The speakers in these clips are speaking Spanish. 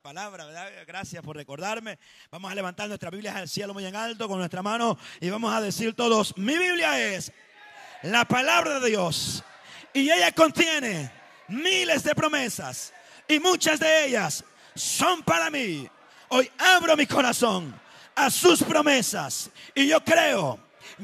palabra, ¿verdad? Gracias por recordarme. Vamos a levantar nuestras Biblias al cielo muy en alto con nuestra mano y vamos a decir todos: mi Biblia es la palabra de Dios y ella contiene miles de promesas y muchas de ellas son para mí. Hoy abro mi corazón a sus promesas y yo creo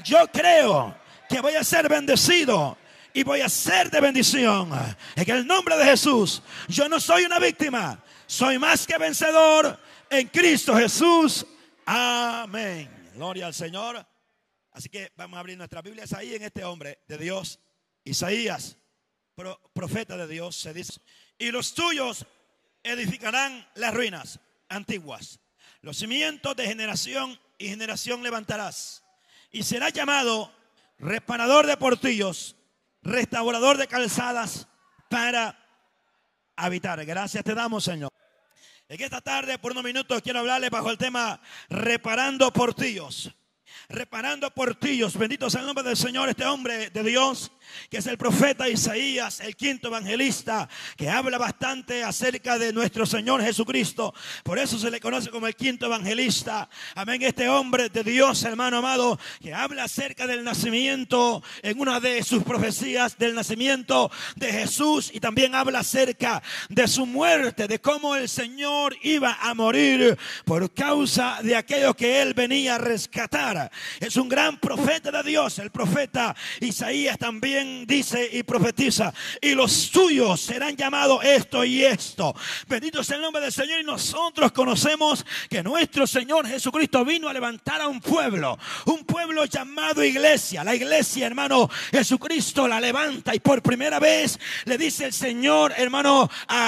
que voy a ser bendecido y voy a ser de bendición. En el nombre de Jesús, yo no soy una víctima, soy más que vencedor en Cristo Jesús. Amén. Gloria al Señor. Así que vamos a abrir nuestras Biblias ahí en este hombre de Dios, Isaías, profeta de Dios. Se dice: y los tuyos edificarán las ruinas antiguas, los cimientos de generación y generación levantarás, y será llamado reparador de portillos, restaurador de calzadas para habitar. Gracias te damos, Señor. En esta tarde, por unos minutos, quiero hablarle bajo el tema reparando portillos. Reparando portillos. Bendito sea el nombre del Señor. Este hombre de Dios, que es el profeta Isaías, el quinto evangelista, que habla bastante acerca de nuestro Señor Jesucristo. Por eso se le conoce como el quinto evangelista. Amén. Este hombre de Dios, hermano amado, que habla acerca del nacimiento, en una de sus profecías, del nacimiento de Jesús, y también habla acerca de su muerte, de cómo el Señor iba a morir por causa de aquello que él venía a rescatar. Es un gran profeta de Dios. El profeta Isaías también dice y profetiza: y los tuyos serán llamados esto y esto. Bendito sea el nombre del Señor. Y nosotros conocemos que nuestro Señor Jesucristo vino a levantar a un pueblo llamado iglesia. La iglesia, hermano, Jesucristo la levanta, y por primera vez le dice el Señor, hermano,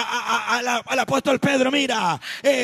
al apóstol Pedro: mira,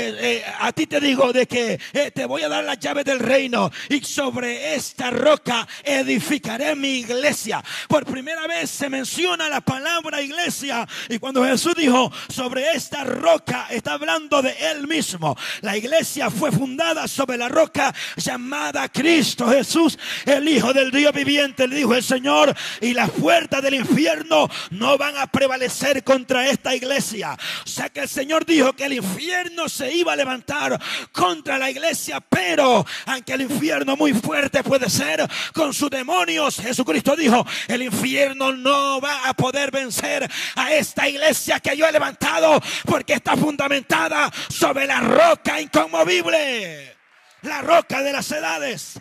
a ti te digo de que te voy a dar las llaves del reino, y sobre esta roca edificaré mi iglesia. Por primera vez se menciona la palabra iglesia, y cuando Jesús dijo sobre esta roca, está hablando de él mismo. La iglesia fue fundada sobre la roca llamada Cristo Jesús, el Hijo del Dios viviente. Le dijo el Señor: y las puertas del infierno no van a prevalecer contra esta iglesia. O sea que el Señor dijo que el infierno se iba a levantar contra la iglesia, pero aunque el infierno muy fuerte puede ser con sus demonios, Jesucristo dijo: el infierno no va a poder vencer a esta iglesia que yo he levantado, porque está fundamentada sobre la roca inconmovible, la roca de las edades.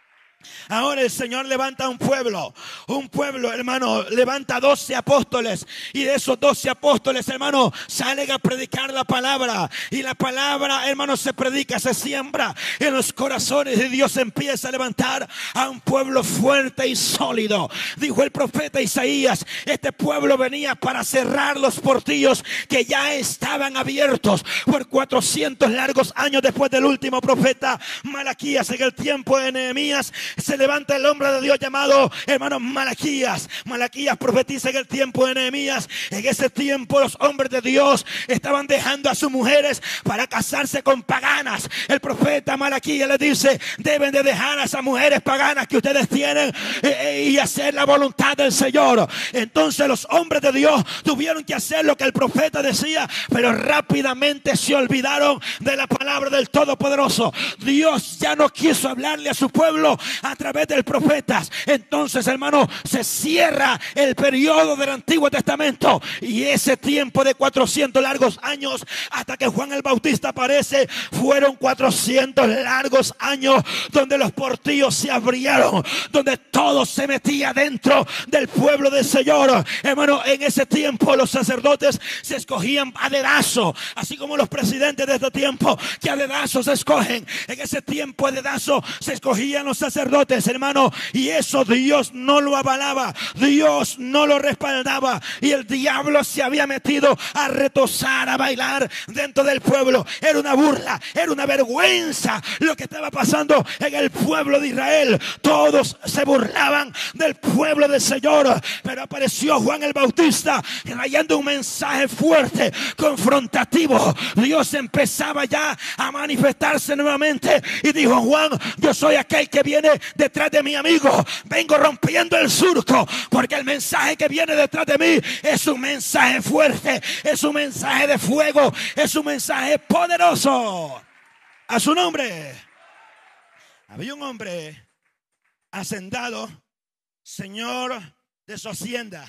Ahora el Señor levanta un pueblo, hermano, levanta 12 apóstoles, y de esos 12 apóstoles, hermano, salen a predicar la palabra, y la palabra, hermano, se predica, se siembra en los corazones, y Dios empieza a levantar a un pueblo fuerte y sólido. Dijo el profeta Isaías: este pueblo venía para cerrar los portillos que ya estaban abiertos por 400 largos años después del último profeta Malaquías. En el tiempo de Nehemías se levanta el hombre de Dios llamado, hermano, Malaquías. Malaquías profetiza en el tiempo de Nehemías. En ese tiempo los hombres de Dios estaban dejando a sus mujeres para casarse con paganas. El profeta Malaquías les dice: deben de dejar a esas mujeres paganas que ustedes tienen y hacer la voluntad del Señor. Entonces los hombres de Dios tuvieron que hacer lo que el profeta decía, pero rápidamente se olvidaron de la palabra del Todopoderoso. Dios ya no quiso hablarle a su pueblo a través del profetas. Entonces, hermano, se cierra el periodo del Antiguo Testamento, y ese tiempo de 400 largos años hasta que Juan el Bautista aparece, fueron 400 largos años donde los portillos se abrieron, donde todo se metía dentro del pueblo del Señor. Hermano, en ese tiempo los sacerdotes se escogían a dedazo, así como los presidentes de este tiempo que a dedazo se escogen. En ese tiempo a dedazo se escogían los sacerdotes, hermano, y eso Dios no lo avalaba, Dios no lo respaldaba, y el diablo se había metido a retozar, a bailar dentro del pueblo. Era una burla, era una vergüenza lo que estaba pasando en el pueblo de Israel. Todos se burlaban del pueblo del Señor, pero apareció Juan el Bautista trayendo un mensaje fuerte, confrontativo. Dios empezaba ya a manifestarse nuevamente y dijo: Juan, yo soy aquel que viene viene detrás de mi amigo, vengo rompiendo el surco, porque el mensaje que viene detrás de mí es un mensaje fuerte, es un mensaje de fuego, es un mensaje poderoso. A su nombre. Había un hombre hacendado, señor de su hacienda.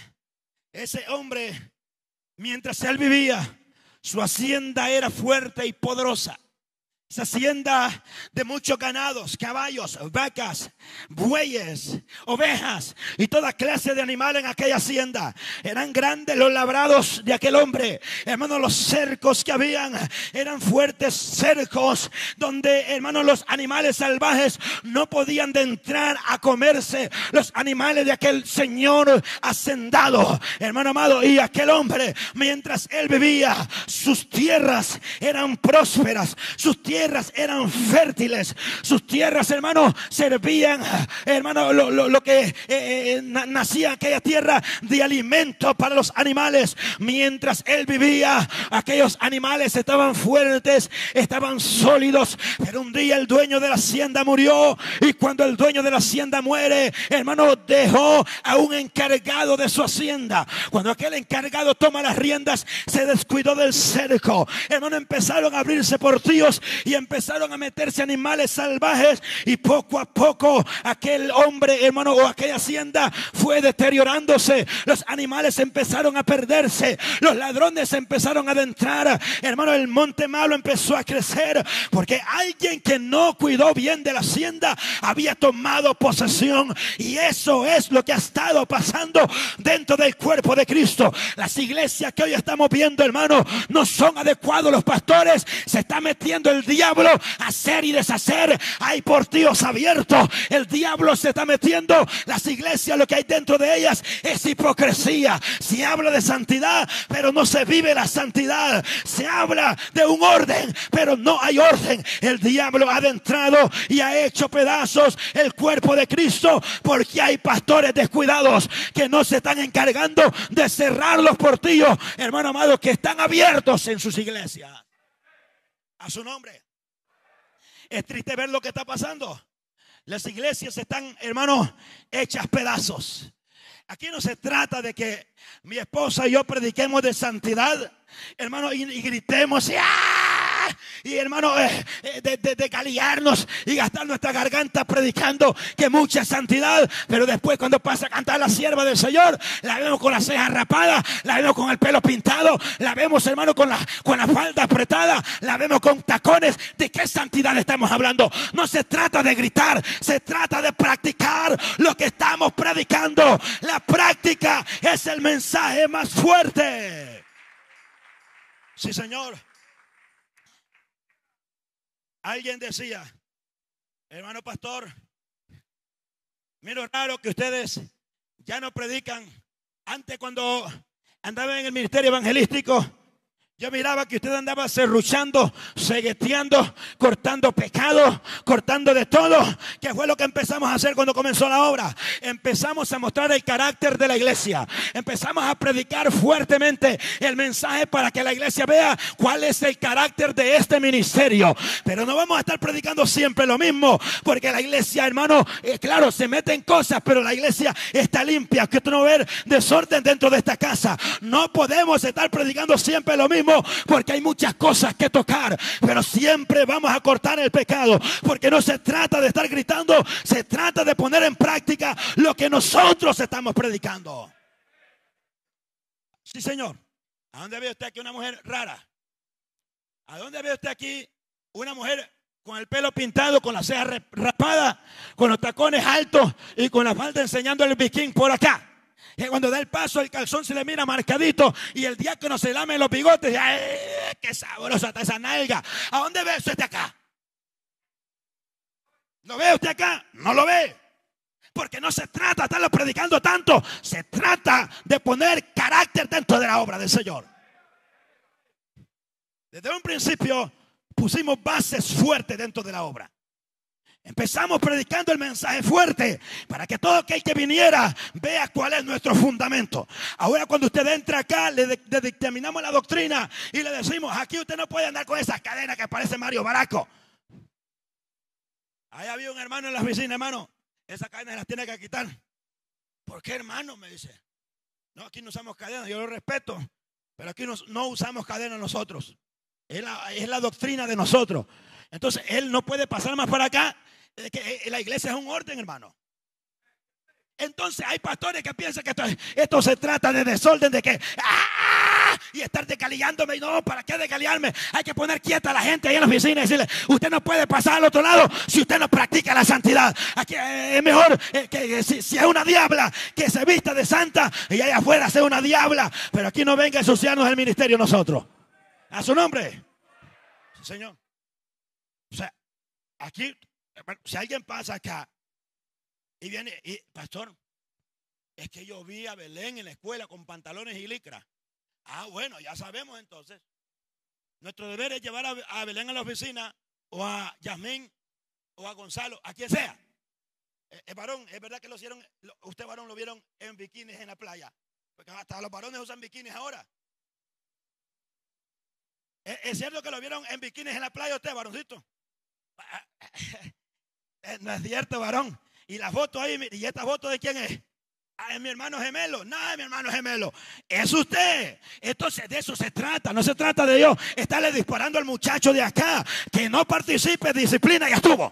Ese hombre, mientras él vivía, su hacienda era fuerte y poderosa. Esa hacienda de muchos ganados, caballos, vacas, bueyes, ovejas y toda clase de animales en aquella hacienda. Eran grandes los labrados de aquel hombre. Hermanos, los cercos que habían eran fuertes cercos donde, hermanos, los animales salvajes no podían de entrar a comerse los animales de aquel señor hacendado, hermano amado. Y aquel hombre, mientras él vivía, sus tierras eran prósperas, sus tierras eran fértiles, sus tierras, hermano, servían, hermano, lo que nacía en aquella tierra de alimento para los animales. Mientras él vivía, aquellos animales estaban fuertes, estaban sólidos. Pero un día el dueño de la hacienda murió, y cuando el dueño de la hacienda muere, hermano, dejó a un encargado de su hacienda. Cuando aquel encargado toma las riendas, se descuidó del cerco. Hermano, empezaron a abrirse portillos y empezaron a meterse animales salvajes, y poco a poco aquel hombre, hermano, o aquella hacienda fue deteriorándose. Los animales empezaron a perderse, los ladrones empezaron a adentrar, hermano, el monte malo empezó a crecer, porque alguien que no cuidó bien de la hacienda había tomado posesión. Y eso es lo que ha estado pasando dentro del cuerpo de Cristo. Las iglesias que hoy estamos viendo, hermano, no son adecuados los pastores, se está metiendo el diablo a hacer y deshacer. Hay portillos abiertos, el diablo se está metiendo. Las iglesias, lo que hay dentro de ellas es hipocresía. Se habla de santidad, pero no se vive la santidad. Se habla de un orden, pero no hay orden. El diablo ha adentrado y ha hecho pedazos el cuerpo de Cristo, porque hay pastores descuidados que no se están encargando de cerrar los portillos, hermano amado, que están abiertos en sus iglesias. A su nombre. Es triste ver lo que está pasando. Las iglesias están, hermanos, hechas pedazos. Aquí no se trata de que mi esposa y yo prediquemos de santidad, hermano, y gritemos y hermano, de caliarnos y gastar nuestra garganta predicando que mucha santidad, pero después cuando pasa a cantar la sierva del Señor, la vemos con las cejas rapadas, la vemos con el pelo pintado, la vemos, hermano, con la falda apretada, la vemos con tacones. ¿De qué santidad estamos hablando? No se trata de gritar, se trata de practicar lo que estamos predicando. La práctica es el mensaje más fuerte. Sí, Señor. Alguien decía, hermano pastor, miro raro que ustedes ya no predican. Antes, cuando andaba en el ministerio evangelístico, yo miraba que usted andaba serruchando, cegueteando, cortando pecados, cortando de todo. ¿Qué fue lo que empezamos a hacer cuando comenzó la obra? Empezamos a mostrar el carácter de la iglesia. Empezamos a predicar fuertemente el mensaje para que la iglesia vea cuál es el carácter de este ministerio. Pero no vamos a estar predicando siempre lo mismo, porque la iglesia, hermano, claro, se mete en cosas, pero la iglesia está limpia. Que tú no ver desorden dentro de esta casa. No podemos estar predicando siempre lo mismo, porque hay muchas cosas que tocar, pero siempre vamos a cortar el pecado, porque no se trata de estar gritando, se trata de poner en práctica lo que nosotros estamos predicando. Sí, Señor. ¿A dónde ve usted aquí una mujer rara? ¿A dónde ve usted aquí una mujer con el pelo pintado, con las cejas rapadas, con los tacones altos y con la falda enseñando el bikini por acá? Y cuando da el paso, el calzón se le mira marcadito, y el diácono se lame los bigotes. ¡Ay, qué sabrosa está esa nalga! ¿A dónde ve usted acá? ¿Lo ve usted acá? No lo ve. Porque no se trata de estarlo predicando tanto. Se trata de poner carácter dentro de la obra del Señor. Desde un principio pusimos bases fuertes dentro de la obra. Empezamos predicando el mensaje fuerte para que todo aquel que viniera vea cuál es nuestro fundamento. Ahora, cuando usted entra acá, le dictaminamos la doctrina y le decimos: aquí usted no puede andar con esas cadenas que parece Mario Baraco. Ahí había un hermano en la oficina, hermano, esa cadena se las tiene que quitar. ¿Por qué, hermano? Me dice. No, aquí no usamos cadena, yo lo respeto, pero aquí no usamos cadena nosotros. Es la doctrina de nosotros. Entonces, él no puede pasar más para acá. Que la iglesia es un orden, hermano. Entonces hay pastores que piensan que esto se trata de desorden, de que y estar decaliándome. No, ¿para qué decaliarme? Hay que poner quieta a la gente ahí en la oficina y decirle: usted no puede pasar al otro lado si usted no practica la santidad. Aquí es mejor que si es una diabla, que se vista de santa y allá afuera sea una diabla, pero aquí no venga a ensuciarnos el ministerio nosotros. A su nombre. Sí, Señor. O sea, aquí, si alguien pasa acá y viene, y pastor, es que yo vi a Belén en la escuela con pantalones y licra. Ah, bueno, ya sabemos entonces. Nuestro deber es llevar a Belén a la oficina, o a Yasmín, o a Gonzalo, a quien sea. Varón, es verdad que usted varón lo vieron en bikinis en la playa, porque hasta los varones usan bikinis ahora. ¿Es cierto que lo vieron en bikinis en la playa usted, varoncito? No es cierto, varón. Y la foto ahí, ¿y esta foto de quién es? Ah, es mi hermano gemelo. No, es mi hermano gemelo. Es usted. Entonces de eso se trata. No se trata de yo estarle disparando al muchacho de acá. Que no participe, disciplina, ya estuvo.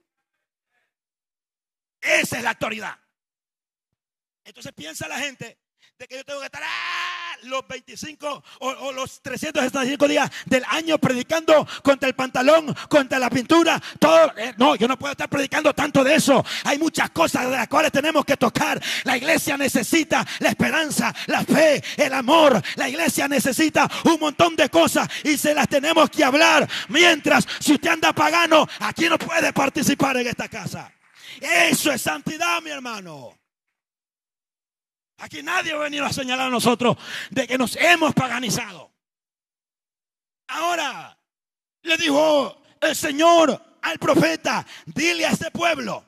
Esa es la autoridad. Entonces piensa la gente de que yo tengo que estar los 25 o los 365 días del año predicando contra el pantalón, contra la pintura, todo. No, yo no puedo estar predicando tanto de eso. Hay muchas cosas de las cuales tenemos que tocar. La iglesia necesita la esperanza, la fe, el amor. La iglesia necesita un montón de cosas y se las tenemos que hablar. Mientras, si usted anda pagano, aquí no puede participar en esta casa. Eso es santidad, mi hermano. Aquí nadie ha venido a señalar a nosotros de que nos hemos paganizado. Ahora le dijo el Señor al profeta: dile a este pueblo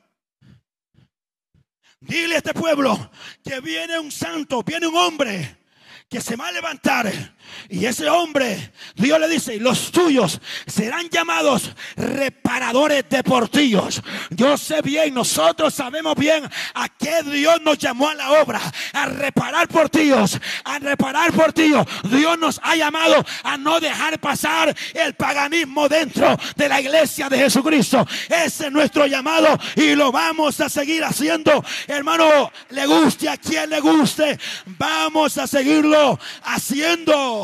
que viene un santo, viene un hombre que se va a levantar. Y ese hombre, Dios le dice: los tuyos serán llamados reparadores de portillos. Yo sé bien, nosotros sabemos bien a qué Dios nos llamó a la obra: a reparar portillos, a reparar portillos. Dios nos ha llamado a no dejar pasar el paganismo dentro de la iglesia de Jesucristo. Ese es nuestro llamado y lo vamos a seguir haciendo, hermano. Le guste a quien le guste, vamos a seguirlo haciendo.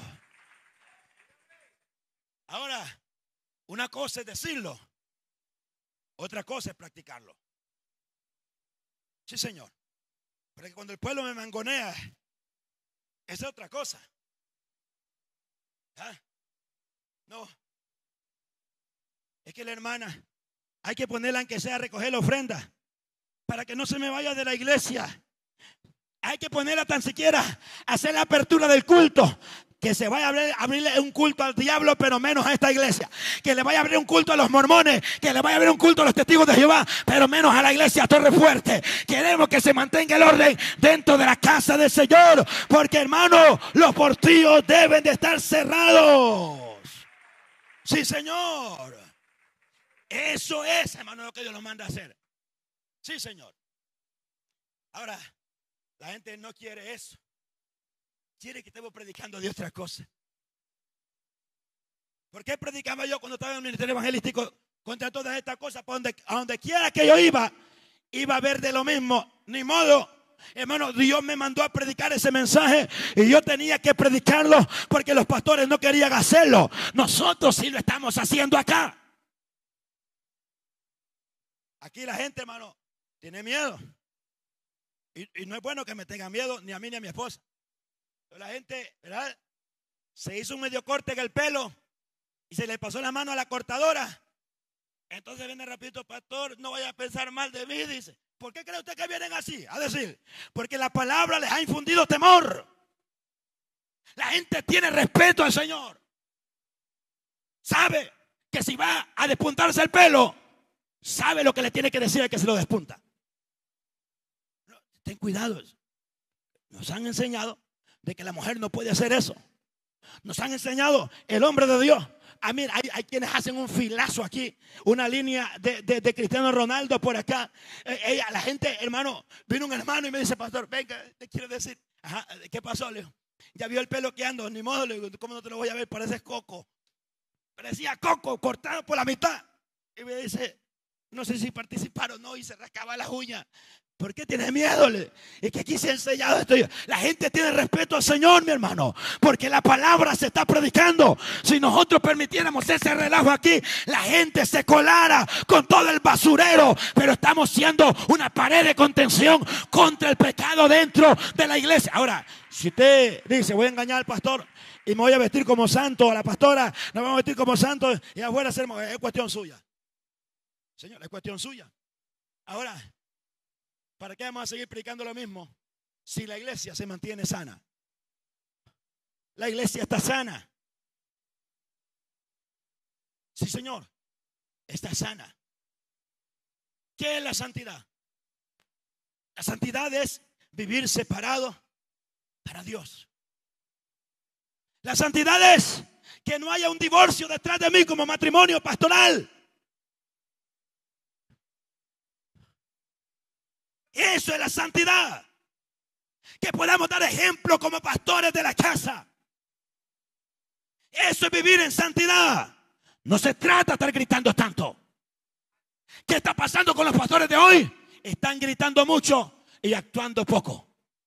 Ahora, una cosa es decirlo, otra cosa es practicarlo. Sí, Señor. Pero cuando el pueblo me mangonea, esa es otra cosa. ¿Ah? No. Es que la hermana hay que ponerla aunque sea a recoger la ofrenda para que no se me vaya de la iglesia. Hay que ponerla tan siquiera a hacer la apertura del culto. Que se vaya a abrirle un culto al diablo, pero menos a esta iglesia. Que le vaya a abrir un culto a los mormones. Que le vaya a abrir un culto a los testigos de Jehová, pero menos a la iglesia Torre Fuerte. Queremos que se mantenga el orden dentro de la casa del Señor. Porque, hermano, los portillos deben de estar cerrados. Sí, Señor. Eso es, hermano, lo que Dios nos manda a hacer. Sí, Señor. Ahora, la gente no quiere eso. Quiere que estemos predicando de otras cosas. ¿Por qué predicaba yo cuando estaba en el ministerio evangelístico contra todas estas cosas? A donde quiera que yo iba a ver de lo mismo. Ni modo, hermano, Dios me mandó a predicar ese mensaje y yo tenía que predicarlo porque los pastores no querían hacerlo. Nosotros sí lo estamos haciendo acá. Aquí la gente, hermano, tiene miedo. Y no es bueno que me tengan miedo ni a mí ni a mi esposa. La gente, ¿verdad? Se hizo un medio corte en el pelo y se le pasó la mano a la cortadora. Entonces viene rapidito: pastor, no vaya a pensar mal de mí, dice. ¿Por qué cree usted que vienen así? A decir, porque la palabra les ha infundido temor. La gente tiene respeto al Señor. Sabe que si va a despuntarse el pelo, sabe lo que le tiene que decir al que se lo despunta. Ten cuidado. Nos han enseñado de que la mujer no puede hacer eso. Nos han enseñado el hombre de Dios mira, hay quienes hacen un filazo aquí, una línea de Cristiano Ronaldo por acá. La gente, hermano, vino un hermano y me dice, pastor, venga, te quiero decir. Ajá, ¿qué pasó? Le digo, ya vio el pelo que ando, ni modo, le digo, ¿cómo no te lo voy a ver? Pareces coco. Parecía coco cortado por la mitad. Y me dice, no sé si participaron o no, y se rascaba las uñas. ¿Por qué tienes miedo? Es que aquí se ha enseñado esto. La gente tiene respeto al Señor, mi hermano, porque la palabra se está predicando. Si nosotros permitiéramos ese relajo aquí, la gente se colara con todo el basurero. Pero estamos siendo una pared de contención contra el pecado dentro de la iglesia. Ahora, si usted dice, voy a engañar al pastor y me voy a vestir como santo, a la pastora nos vamos a vestir como santo y afuera hacemos, es cuestión suya. Señor, es cuestión suya. Ahora, ¿para qué vamos a seguir predicando lo mismo si la iglesia se mantiene sana? La iglesia está sana. Sí, Señor, está sana. ¿Qué es la santidad? La santidad es vivir separado para Dios. La santidad es que no haya un divorcio detrás de mí como matrimonio pastoral. Eso es la santidad. Que podamos dar ejemplo como pastores de la casa. Eso es vivir en santidad. No se trata de estar gritando tanto. ¿Qué está pasando con los pastores de hoy? Están gritando mucho y actuando poco.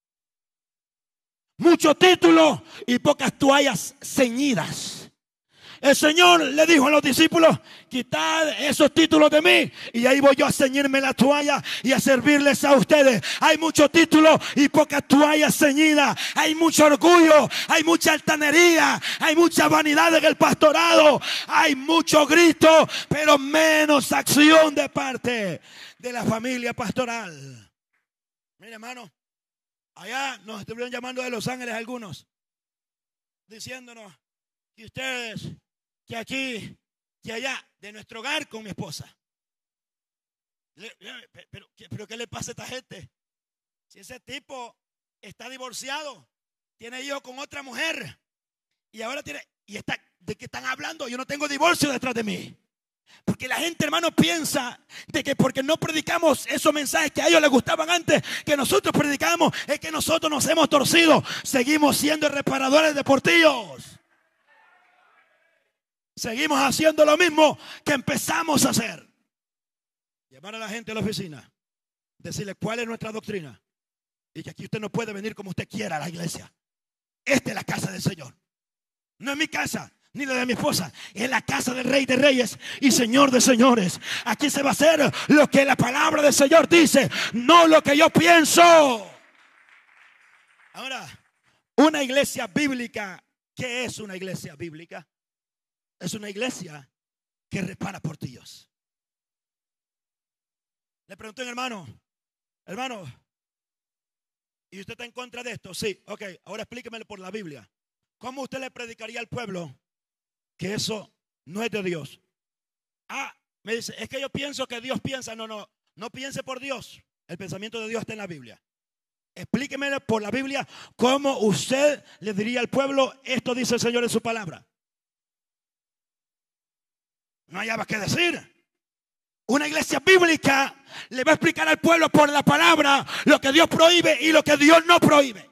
Muchos títulos y pocas toallas ceñidas. El Señor le dijo a los discípulos, quitad esos títulos de mí y ahí voy yo a ceñirme la toalla y a servirles a ustedes. Hay muchos títulos y pocas toallas ceñidas. Hay mucho orgullo, hay mucha altanería, hay mucha vanidad en el pastorado. Hay mucho grito, pero menos acción de parte de la familia pastoral. Mire, hermano, allá nos estuvieron llamando de Los Ángeles algunos, diciéndonos que ustedes, que aquí, que allá, de nuestro hogar con mi esposa. Pero ¿qué le pasa a esta gente? Si ese tipo está divorciado, tiene hijos con otra mujer y ahora está, ¿de qué están hablando? Yo no tengo divorcio detrás de mí. Porque la gente, hermano, piensa de que porque no predicamos esos mensajes que a ellos les gustaban antes, que nosotros predicamos, es que nosotros nos hemos torcido. Seguimos siendo reparadores de portillos. Seguimos haciendo lo mismo que empezamos a hacer. Llamar a la gente a la oficina, decirle cuál es nuestra doctrina y que aquí usted no puede venir como usted quiera a la iglesia. Esta es la casa del Señor. No es mi casa, ni la de mi esposa. Es la casa del Rey de Reyes y Señor de Señores. Aquí se va a hacer lo que la palabra del Señor dice, no lo que yo pienso. Ahora, una iglesia bíblica, ¿qué es una iglesia bíblica? Es una iglesia que repara portillos. Le pregunté a un hermano, ¿y usted está en contra de esto? Sí, ok, ahora explíquemelo por la Biblia. ¿Cómo usted le predicaría al pueblo que eso no es de Dios? Me dice, es que yo pienso que Dios piensa. No piense por Dios. El pensamiento de Dios está en la Biblia. Explíquemelo por la Biblia cómo usted le diría al pueblo, esto dice el Señor en su palabra. No hallaba qué decir. Una iglesia bíblica le va a explicar al pueblo por la palabra lo que Dios prohíbe y lo que Dios no prohíbe.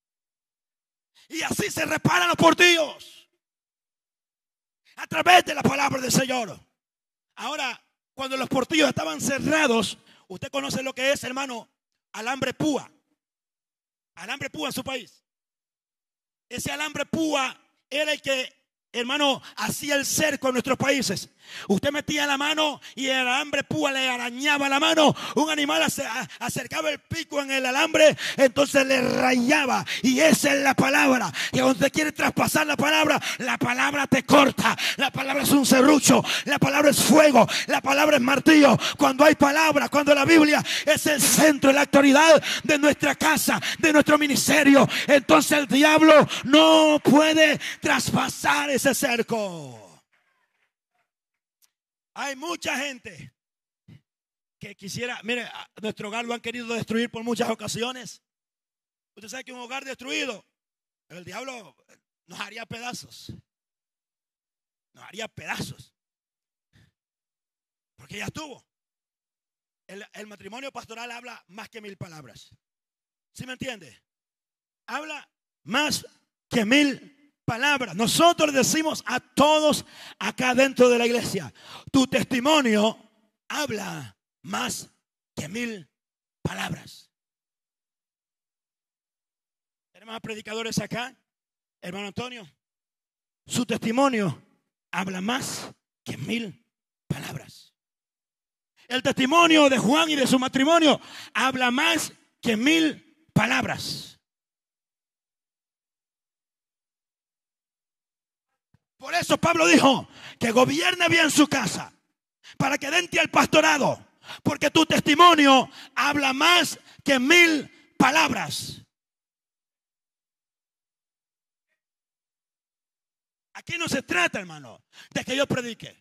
Y así se reparan los portillos a través de la palabra del Señor. Ahora, cuando los portillos estaban cerrados, usted conoce lo que es, hermano, alambre púa. Alambre púa en su país. Ese alambre púa era el que, hermano, hacía el cerco en nuestros países. Usted metía la mano y el alambre púa le arañaba la mano. Un animal acercaba el pico en el alambre, entonces le rayaba. Y esa es la palabra. Que cuando usted quiere traspasar la palabra te corta. La palabra es un serrucho. La palabra es fuego. La palabra es martillo. Cuando hay palabra, cuando la Biblia es el centro, la autoridad de nuestra casa, de nuestro ministerio, entonces el diablo no puede traspasar ese cerco. Hay mucha gente que quisiera, mire, nuestro hogar lo han querido destruir por muchas ocasiones. Usted sabe que un hogar destruido, el diablo nos haría pedazos. nos haría pedazos. Porque ya estuvo. El matrimonio pastoral habla más que 1000 palabras. ¿Sí me entiende? Habla más que 1000 palabras. Nosotros le decimos a todos acá dentro de la iglesia: tu testimonio habla más que 1000 palabras. Tenemos a predicadores acá. Hermano Antonio, su testimonio habla más que 1000 palabras. El testimonio de Juan y de su matrimonio habla más que 1000 palabras. Por eso Pablo dijo que gobierne bien su casa, para que den al pastorado, porque tu testimonio habla más que 1000 palabras. Aquí no se trata, hermano, de que yo predique.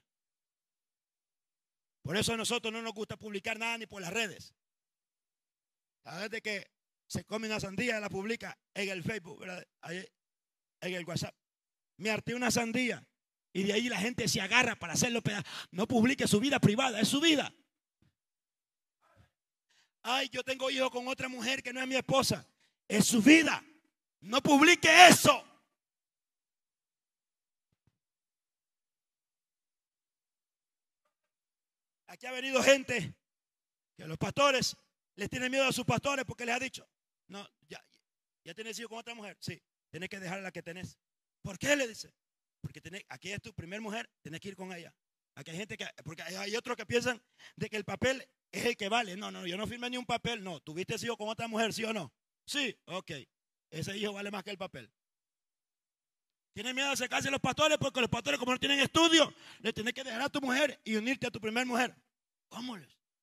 Por eso a nosotros no nos gusta publicar nada ni por las redes. Cada vez de que se come una sandía, la publica en el Facebook, ¿verdad? Ahí, en el WhatsApp. Me harté una sandía y de ahí la gente se agarra para hacerlo pedazos. No publique su vida privada, es su vida. Ay, yo tengo hijos con otra mujer que no es mi esposa. Es su vida. No publique eso. Aquí ha venido gente que los pastores les tienen miedo a sus pastores porque les ha dicho: no, ya tienes hijos con otra mujer. Sí, tienes que dejar a la que tenés. ¿Por qué? Le dice. Porque aquí es tu primer mujer, tienes que ir con ella. Aquí hay gente porque hay otros que piensan de que el papel es el que vale. No, yo no firmé ni un papel. No, ¿tuviste hijos con otra mujer, sí o no? Sí, ok. Ese hijo vale más que el papel. Tienen miedo de acercarse a los pastores porque los pastores, como no tienen estudio, le tienes que dejar a tu mujer y unirte a tu primer mujer. ¿Cómo?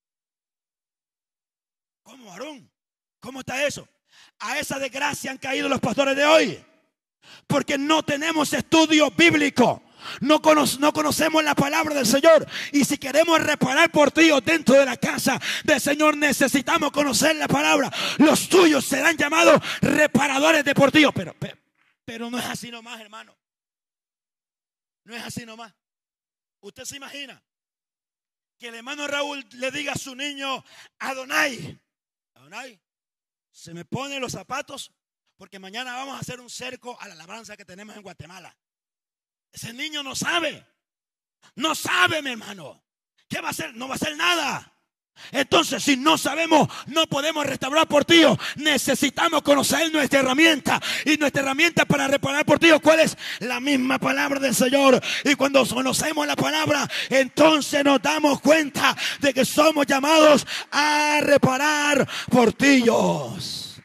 ¿Cómo, varón? ¿Cómo está eso? A esa desgracia han caído los pastores de hoy. Porque no tenemos estudio bíblico. No conocemos la palabra del Señor. Y si queremos reparar por ti o dentro de la casa del Señor, necesitamos conocer la palabra. Los tuyos serán llamados reparadores deportivos. Pero no es así nomás, hermano. No es así nomás. Usted se imagina que el hermano Raúl le diga a su niño: Adonai, se me ponen los zapatos porque mañana vamos a hacer un cerco a la labranza que tenemos en Guatemala. Ese niño no sabe. No sabe, mi hermano. ¿Qué va a hacer? No va a hacer nada. Entonces, si no sabemos, no podemos restaurar portillos. Necesitamos conocer nuestra herramienta. Y nuestra herramienta para reparar portillos, ¿cuál es? La misma palabra del Señor. Y cuando conocemos la palabra, entonces nos damos cuenta de que somos llamados a reparar portillos.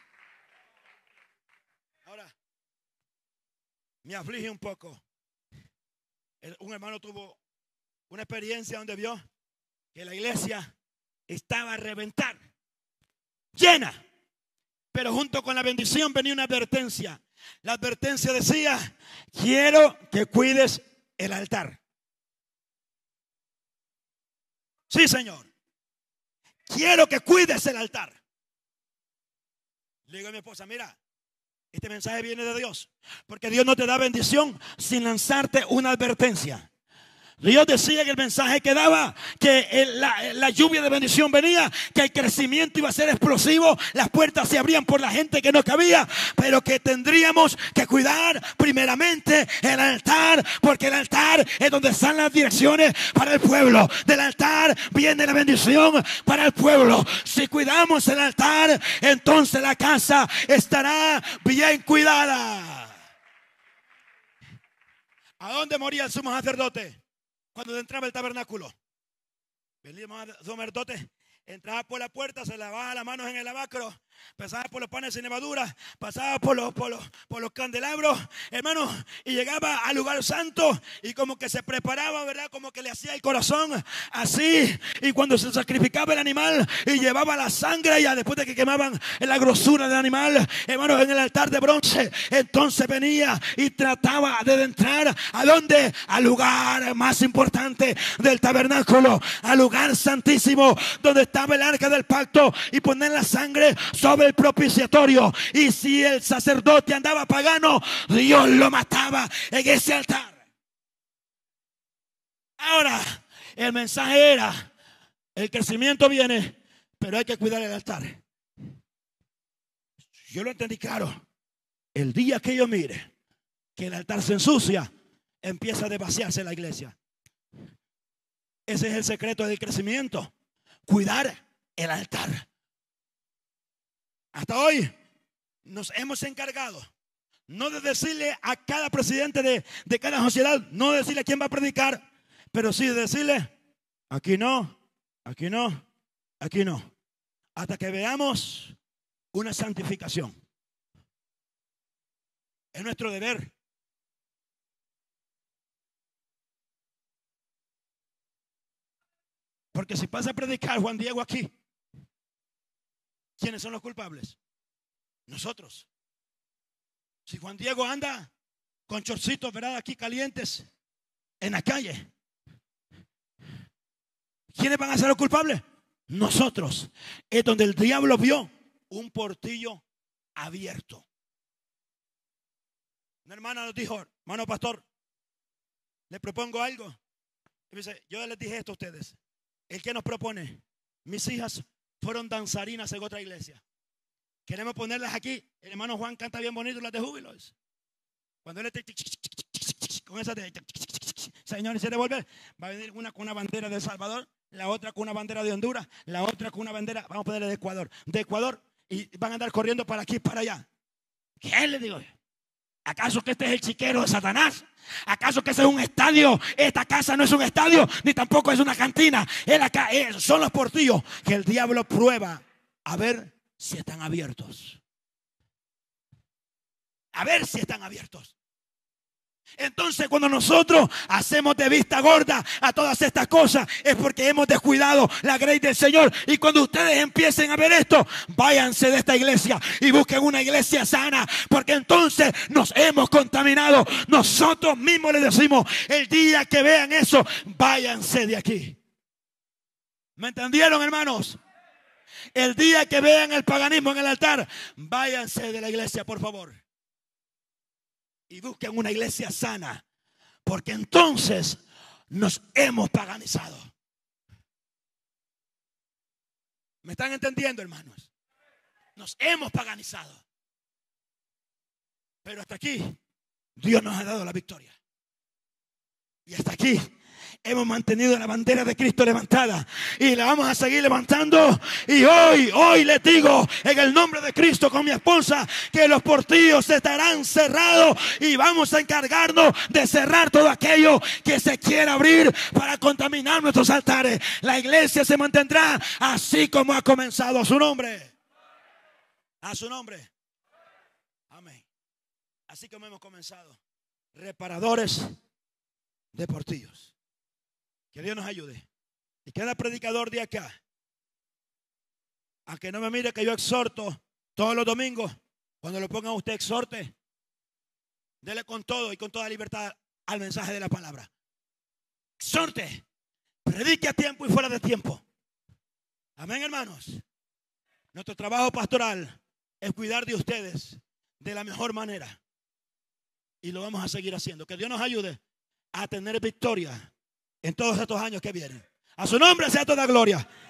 Ahora, me aflige un poco. Un hermano tuvo una experiencia donde vio que la iglesia estaba a reventar, llena, pero junto con la bendición venía una advertencia. La advertencia decía: quiero que cuides el altar. Sí, Señor, quiero que cuides el altar. Le digo a mi esposa: mira, este mensaje viene de Dios, porque Dios no te da bendición sin lanzarte una advertencia. Dios decía en el mensaje que daba que la lluvia de bendición venía, que el crecimiento iba a ser explosivo, las puertas se abrían por la gente que no cabía, pero que tendríamos que cuidar primeramente el altar, porque el altar es donde están las direcciones para el pueblo. Del altar viene la bendición para el pueblo. Si cuidamos el altar, entonces la casa estará bien cuidada. ¿A dónde moría el sumo sacerdote cuando entraba el tabernáculo? Venía el sacerdote, entraba por la puerta, se lavaba las manos en el lavacro, pasaba por los panes sin levadura, pasaba por los candelabros, hermano, y llegaba al lugar santo y como que se preparaba, ¿verdad? Como que le hacía el corazón así, y cuando se sacrificaba el animal y llevaba la sangre, ya después de que quemaban la grosura del animal, hermano, en el altar de bronce, entonces venía y trataba de entrar ¿a dónde? Al lugar más importante del tabernáculo, al lugar santísimo donde estaba el arca del pacto, y poner la sangre sobre el propiciatorio. Y si el sacerdote andaba pagano, Dios lo mataba en ese altar. Ahora, el mensaje era, el crecimiento viene, pero hay que cuidar el altar. Yo lo entendí claro. El día que yo mire que el altar se ensucia, empieza a vaciarse la iglesia. Ese es el secreto del crecimiento. Cuidar el altar. Hasta hoy nos hemos encargado no de decirle a cada presidente de cada sociedad, no de decirle a quién va a predicar, pero sí de decirle, aquí no, aquí no, aquí no. Hasta que veamos una santificación. Es nuestro deber. Porque si pasa a predicar Juan Diego aquí, ¿quiénes son los culpables? Nosotros. Si Juan Diego anda con chorcitos, ¿verdad? Aquí calientes en la calle, ¿quiénes van a ser los culpables? Nosotros. Es donde el diablo vio un portillo abierto. Una hermana nos dijo, hermano pastor, le propongo algo. Y me dice, yo les dije esto a ustedes. ¿El que nos propone? Mis hijas fueron danzarinas en otra iglesia. Queremos ponerlas aquí. El hermano Juan canta bien bonito las de júbilo. Cuando él con esa de Señor y se devuelve, va a venir una con una bandera de El Salvador, la otra con una bandera de Honduras, la otra con una bandera, vamos a ponerle de Ecuador, y van a andar corriendo para aquí y para allá. ¿Qué le digo? ¿Acaso que este es el chiquero de Satanás? ¿Acaso que ese es un estadio? Esta casa no es un estadio, ni tampoco es una cantina. Son los portillos que el diablo prueba a ver si están abiertos. A ver si están abiertos. Entonces cuando nosotros hacemos de vista gorda a todas estas cosas, es porque hemos descuidado la gracia del Señor. Y cuando ustedes empiecen a ver esto, váyanse de esta iglesia y busquen una iglesia sana, porque entonces nos hemos contaminado. Nosotros mismos les decimos, el día que vean eso, váyanse de aquí. ¿Me entendieron, hermanos? El día que vean el paganismo en el altar, váyanse de la iglesia, por favor. Y busquen una iglesia sana, porque entonces nos hemos paganizado. ¿Me están entendiendo, hermanos? Nos hemos paganizado. Pero hasta aquí Dios nos ha dado la victoria. Y hasta aquí hemos mantenido la bandera de Cristo levantada y la vamos a seguir levantando. Y hoy les digo en el nombre de Cristo con mi esposa que los portillos estarán cerrados y vamos a encargarnos de cerrar todo aquello que se quiera abrir para contaminar nuestros altares. La iglesia se mantendrá así como ha comenzado. A su nombre. A su nombre. Amén. Así como hemos comenzado. Reparadores de portillos. Que Dios nos ayude. Y cada predicador de acá, a que no me mire que yo exhorto todos los domingos, cuando lo ponga usted exhorte, dele con todo y con toda libertad al mensaje de la palabra. Exhorte, predique a tiempo y fuera de tiempo. Amén, hermanos. Nuestro trabajo pastoral es cuidar de ustedes de la mejor manera. Y lo vamos a seguir haciendo. Que Dios nos ayude a tener victoria en todos estos años que vienen. A su nombre sea toda gloria.